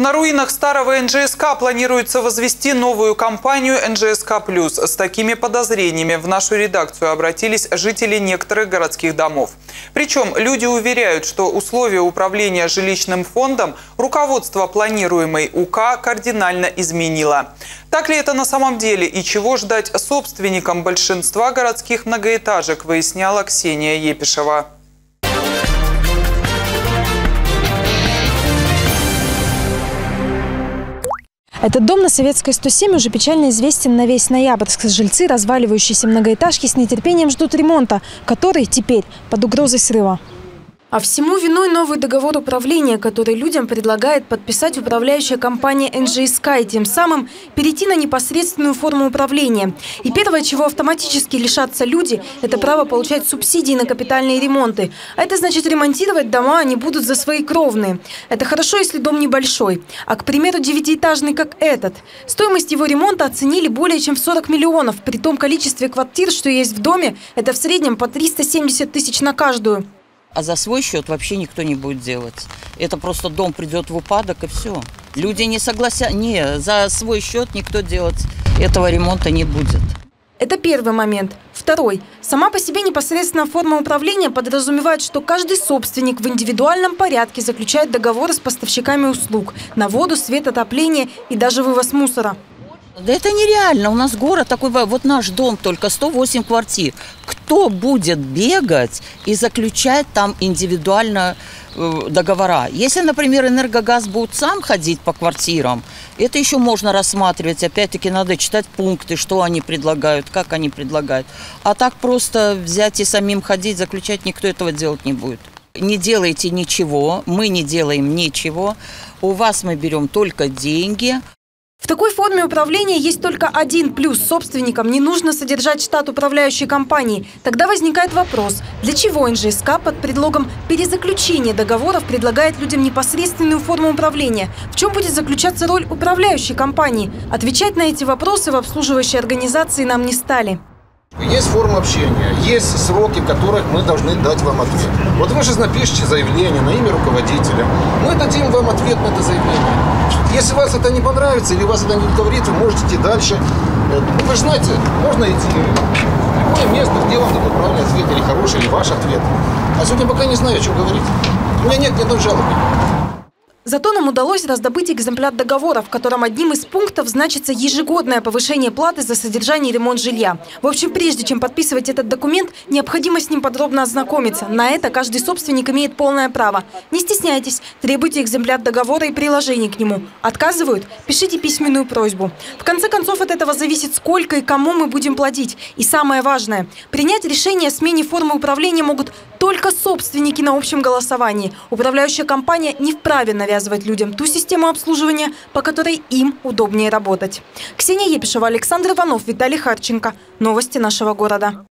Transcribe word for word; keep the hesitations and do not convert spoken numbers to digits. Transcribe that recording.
На руинах старого эн джэ эс ка планируется возвести новую компанию эн джэ эс ка плюс. С такими подозрениями в нашу редакцию обратились жители некоторых городских домов. Причем люди уверяют, что условия управления жилищным фондом руководство планируемой у ка кардинально изменило. Так ли это на самом деле и чего ждать собственникам большинства городских многоэтажек, выясняла Ксения Епишева. Этот дом на Советской сто семь уже печально известен на весь Ноябрьск. Жильцы разваливающейся многоэтажки с нетерпением ждут ремонта, который теперь под угрозой срыва. А всему виной новый договор управления, который людям предлагает подписать управляющая компания эн джэ эс ка и тем самым перейти на непосредственную форму управления. И первое, чего автоматически лишатся люди, это право получать субсидии на капитальные ремонты. А это значит, ремонтировать дома они будут за свои кровные. Это хорошо, если дом небольшой. А, к примеру, девятиэтажный, как этот. Стоимость его ремонта оценили более чем в сорок миллионов. При том количестве квартир, что есть в доме, это в среднем по триста семьдесят тысяч на каждую. А за свой счет вообще никто не будет делать. Это просто дом придет в упадок и все. Люди не согласятся. Не, за свой счет никто делать этого ремонта не будет. Это первый момент. Второй. Сама по себе непосредственно форма управления подразумевает, что каждый собственник в индивидуальном порядке заключает договоры с поставщиками услуг на воду, свет, отопление и даже вывоз мусора. Да это нереально. У нас город такой, вот наш дом только сто восемь квартир. Кто будет бегать и заключать там индивидуально э, договора? Если, например, Энергогаз будет сам ходить по квартирам, это еще можно рассматривать. Опять-таки надо читать пункты, что они предлагают, как они предлагают. А так просто взять и самим ходить, заключать, никто этого делать не будет. Не делайте ничего, мы не делаем ничего. У вас мы берем только деньги. В такой форме управления есть только один плюс. Собственникам не нужно содержать штат управляющей компании. Тогда возникает вопрос, для чего эн джэ эс ка под предлогом перезаключения договоров предлагает людям непосредственную форму управления? В чем будет заключаться роль управляющей компании? Отвечать на эти вопросы в обслуживающей организации нам не стали. Есть форма общения, есть сроки, в которых мы должны дать вам ответ. Вот вы же напишите заявление на имя руководителя. Мы дадим вам ответ на это заявление. Если вас это не понравится или вас это не удовлетворит, вы можете идти дальше. Вы же знаете, можно идти в любое место, где вам дадут правильный ответ, или хороший, или ваш ответ. А сегодня пока не знаю, о чем говорить. У меня нет ни одной жалобы. Зато нам удалось раздобыть экземпляр договора, в котором одним из пунктов значится ежегодное повышение платы за содержание и ремонт жилья. В общем, прежде чем подписывать этот документ, необходимо с ним подробно ознакомиться. На это каждый собственник имеет полное право. Не стесняйтесь, требуйте экземпляр договора и приложений к нему. Отказывают? Пишите письменную просьбу. В конце концов, от этого зависит, сколько и кому мы будем платить. И самое важное, принять решение о смене формы управления могут только собственники на общем голосовании. Управляющая компания не вправе навязывать людям ту систему обслуживания, по которой им удобнее работать. Ксения Епишева, Александр Иванов, Виталий Харченко. Новости нашего города.